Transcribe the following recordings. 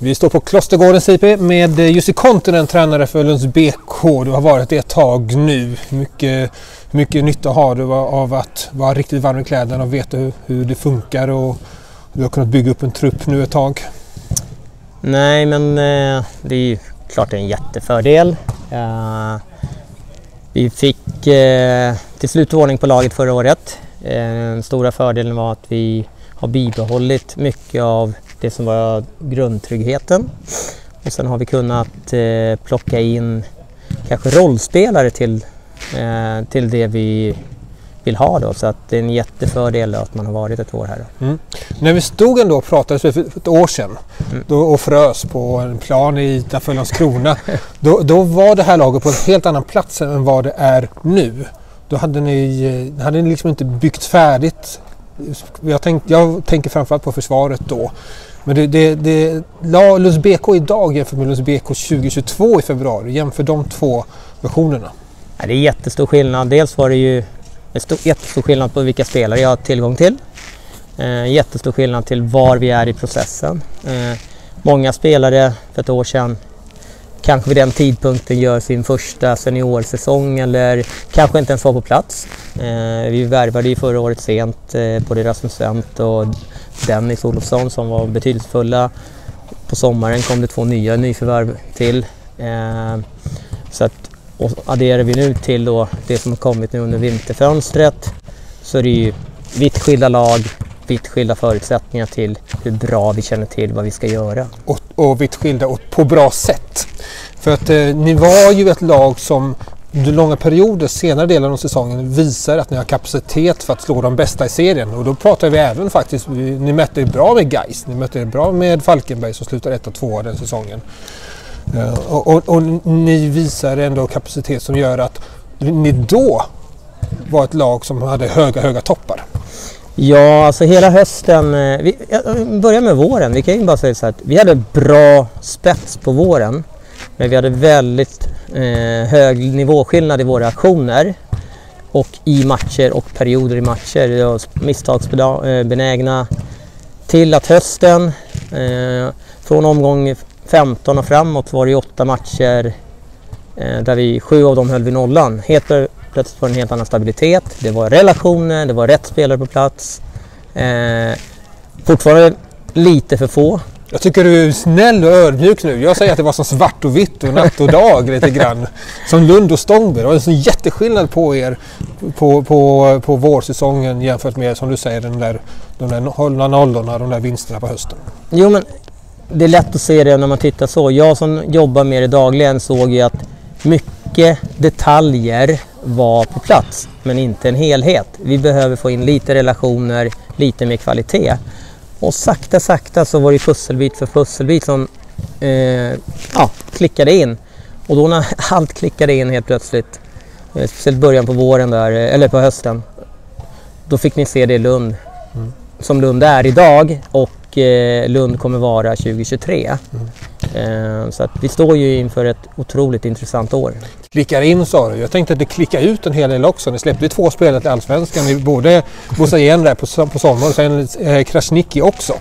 Vi står på Klostergårdens IP med Jussi Kontinen, tränare för Lunds BK. Du har varit det ett tag nu. Hur mycket nytta har du av att vara riktigt varm i kläderna och veta hur det funkar, och du har kunnat bygga upp en trupp nu ett tag? Nej, men det är ju klart det är en jättefördel. Vi fick till slut ordning på laget förra året. Den stora fördelen var att vi har bibehållit mycket av det som var grundtryggheten. Och sen har vi kunnat plocka in kanske rollspelare till det vi vill ha då. Så att det är en jättefördel att man har varit ett år här. Mm. När vi stod ändå och pratade för ett år sedan och frös på en plan utanför Landskrona, då var det här laget på en helt annan plats än vad det är nu. Då hade ni liksom inte byggt färdigt. Jag tänker framförallt på försvaret då. Men Lunds BK idag jämfört med Lunds BK 2022 i februari, jämför de två versionerna. Ja, det är jättestor skillnad. Dels var det ju jättestor skillnad på vilka spelare jag har tillgång till. Jättestor skillnad till var vi är i processen. Många spelare för ett år sedan kanske vid den tidpunkten gör sin första seniorsäsong eller kanske inte ens var på plats. Vi värvade ju förra året sent både Rasmus Wendt och Dennis Olofsson som var betydelsefulla. På sommaren kom det 2 nya nyförvärv till. Så att, och adderar vi nu till då det som har kommit nu under vinterfönstret, så är det ju vitt skilda lag, vitt skilda förutsättningar till hur bra vi känner till vad vi ska göra. Och vitt skilda och på bra sätt. För att ni var ju ett lag som under långa perioder, senare delen av säsongen, visar att ni har kapacitet för att slå de bästa i serien. Och då pratar vi även faktiskt, ni mötte er bra med Gais, ni mötte er bra med Falkenberg som slutar 1 och 2 den säsongen. Och ni visar ändå kapacitet som gör att ni då var ett lag som hade höga toppar. Ja, alltså hela hösten, vi börjar med våren. Vi kan ju bara säga så att vi hade bra spets på våren, men vi hade väldigt hög nivåskillnad i våra aktioner och i matcher och perioder i matcher. Vi var misstagsbenägna till att hösten från omgång 15 och framåt var det 8 matcher där 7 av dem höll vi nollan. Helt plötsligt var det en helt annan stabilitet. Det var relationer, det var rätt spelare på plats. Fortfarande lite för få. Jag tycker du är snäll och ödmjuk nu. Jag säger att det var som svart och vitt och natt och dag lite grann. Som Lund och Stångberg. Det var en sån jätteskillnad på er på vårsäsongen jämfört med, som du säger, de där hållna nollorna, de där vinsterna på hösten. Jo, men det är lätt att se det när man tittar så. Jag som jobbar med det dagligen såg ju att mycket detaljer var på plats, men inte en helhet. Vi behöver få in lite relationer, lite mer kvalitet. Och sakta så var det pusselbit för pusselbit som klickade in. Och då när allt klickade in helt plötsligt, speciellt början på våren där, eller på hösten, då fick ni se det i Lund. Som Lund är idag och Lund kommer vara 2023. Så att vi står ju inför ett otroligt intressant år. Klickar in, sa du. Jag tänkte att det klickar ut en hel del också. Ni släppte 2 spelare till Allsvenskan. Både Bossa igen där på sommaren och sen Krasniqi också.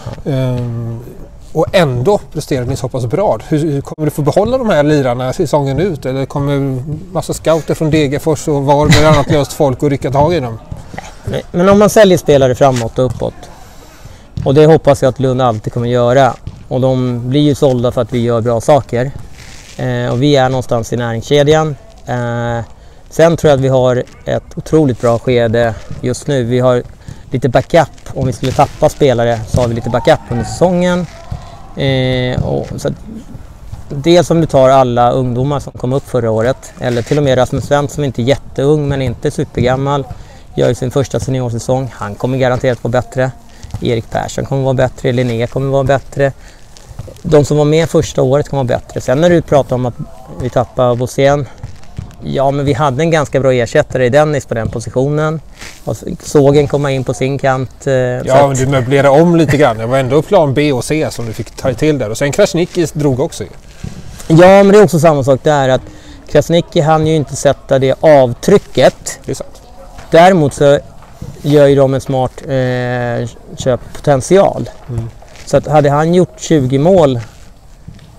Och ändå presterade ni så pass bra. Hur kommer du få behålla de här lirarna säsongen ut? Eller kommer massa scouter från Degerfors och Varberg och annat löst folk och rycka tag i dem? Nej, men om man säljer spelare framåt och uppåt, och det hoppas jag att Lund alltid kommer göra, och de blir ju sålda för att vi gör bra saker, och vi är någonstans i näringskedjan. Sen tror jag att vi har ett otroligt bra skede just nu. Vi har lite backup. Om vi skulle tappa spelare så har vi lite backup under säsongen. Och så dels om du tar alla ungdomar som kom upp förra året, eller till och med Rasmus Wendt som inte är jätteung men inte supergammal, gör sin första seniorsäsong. Han kommer garanterat vara bättre. Erik Persson kommer vara bättre. Linné kommer vara bättre. De som var med första året kommer vara bättre. Sen när du pratar om att vi tappar Bossén, ja, men vi hade en ganska bra ersättare i Dennis på den positionen. Och sågen komma in på sin kant. Ja, men du möblerade om lite grann. Det var ändå plan B och C som du fick ta till där. Och sen Krasniqi drog också. Ja, men det är också samma sak där, att Krasniqi hann ju inte sätta det avtrycket. Det är sant. Däremot så gör ju de en smart köppotential. Så att hade han gjort 20 mål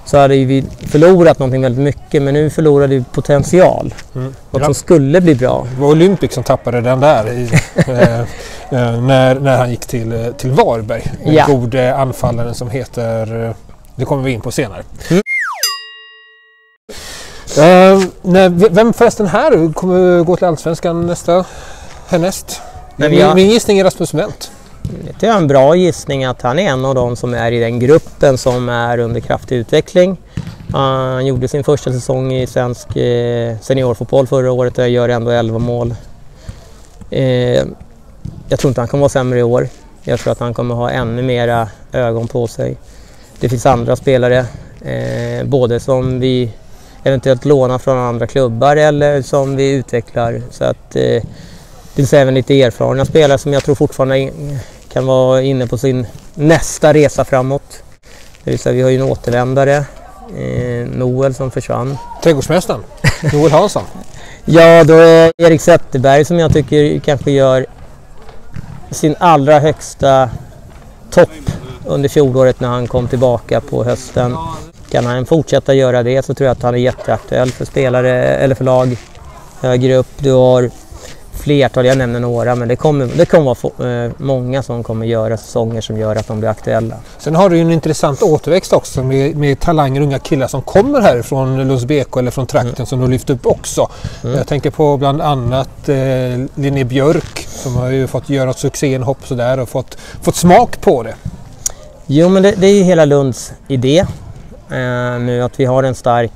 så hade vi förlorat någonting väldigt mycket, men nu förlorade vi potential. Något som skulle bli bra. Det var Olympic som tappade den där när han gick till Varberg. En god anfallare som heter, det kommer vi in på senare. Vem förresten här kommer gå till Allsvenskan härnäst? Min gissning är Rasmus Wendt. Det är en bra gissning att han är en av de som är i den gruppen som är under kraftig utveckling. Han gjorde sin första säsong i svensk seniorfotboll förra året och jag gör ändå 11 mål. Jag tror inte han kommer vara sämre i år. Jag tror att han kommer ha ännu mera ögon på sig. Det finns andra spelare, både som vi eventuellt lånar från andra klubbar eller som vi utvecklar. Så att det finns även lite erfarna spelare som jag tror fortfarande kan vara inne på sin nästa resa framåt. Det vill säga, vi har ju en återvändare, Noel som försvann. Trädgårdsmästaren, Noel Hansson. Ja, då är Erik Zetterberg som jag tycker kanske gör sin allra högsta topp under fjolåret när han kom tillbaka på hösten. Kan han fortsätta göra det så tror jag att han är jätteaktuell för spelare eller för lag högre upp. Du har flertal, jag nämner några, men det kommer vara många som kommer göra säsonger som gör att de blir aktuella. Sen har du ju en intressant återväxt också med talanger, unga killar som kommer här från Lunds BK eller från trakten som du lyft upp också. Jag tänker på bland annat Linné Björk som har ju fått göra succéinhopp och sådär och fått smak på det. Jo, men det är ju hela Lunds idé nu att vi har en stark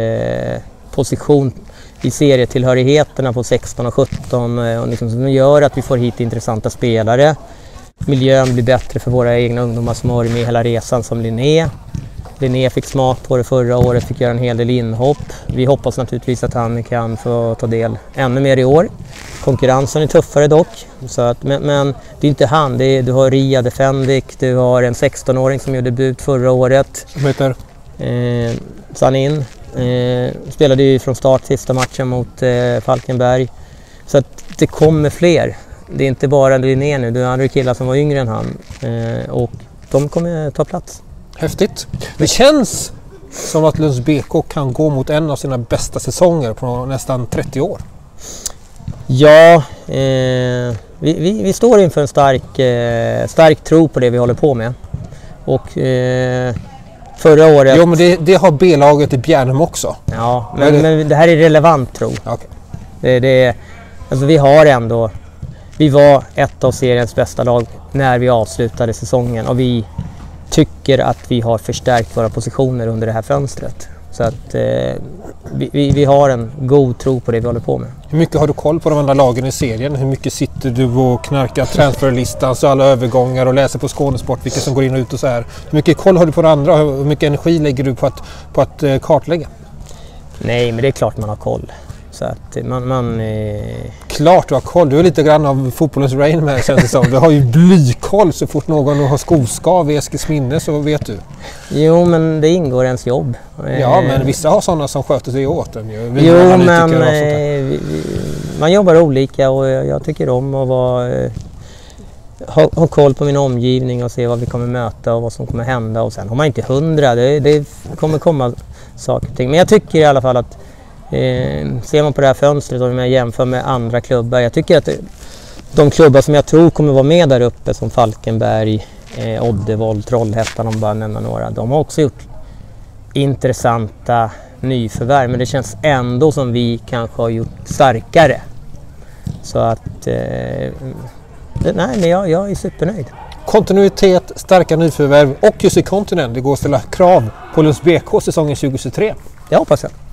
position i serietillhörigheterna på 16 och 17 och liksom, som gör att vi får hit intressanta spelare. Miljön blir bättre för våra egna ungdomar som har varit med hela resan som Linné. Linné fick smak på det förra året, fick göra en hel del inhopp. Vi hoppas naturligtvis att han kan få ta del ännu mer i år. Konkurrensen är tuffare dock, så att, men det är inte han. Du har Ria Defendik, du har en 16-åring som gjorde debut förra året. Som heter? Sanin. Spelade ju från start sista matchen mot Falkenberg. Så att det kommer fler. Det är inte bara Linné nu, det är andra killar som var yngre än han. Och de kommer ta plats. Häftigt. Det känns som att Lunds BK kan gå mot en av sina bästa säsonger på nästan 30 år. Ja, vi står inför en stark tro på det vi håller på med. Och förra året... Jo, men det har B-laget i Bjärnum också. Ja, men det här är relevant tro. Okay. Alltså vi var ett av seriens bästa lag när vi avslutade säsongen och vi tycker att vi har förstärkt våra positioner under det här fönstret. Så att vi har en god tro på det vi håller på med. Hur mycket har du koll på de andra lagen i serien? Hur mycket sitter du och knarkar transferlistan, så alla övergångar och läser på Skånesport vilka som går in och ut och så här? Hur mycket koll har du på det andra? Hur mycket energi lägger du på att kartlägga? Nej, men det är klart man har koll. Så att man Klart du har koll. Du är lite grann av fotbollens Rain med, känns det som. Du har ju blykoll så fort någon har skoskav i Eskilsminne, så vet du. Jo, men det ingår ens jobb. Ja, men vissa har sådana som sköter sig åt den. Jo, men man jobbar olika och jag tycker om att ha koll på min omgivning och se vad vi kommer möta och vad som kommer hända. Och sen har man inte 100, det kommer komma saker och ting. Men jag tycker i alla fall att ser man på det här fönstret och om jag jämför med andra klubbar, jag tycker att de klubbar som jag tror kommer vara med där uppe som Falkenberg, Oddevold, Trollhättan, om bara nämna några, de har också gjort intressanta nyförvärv, men det känns ändå som vi kanske har gjort starkare. Så att jag är supernöjd. Kontinuitet, starka nyförvärv och just i kontinent. Det går att ställa krav på Lunds BK säsongen 2023. Jag hoppas jag.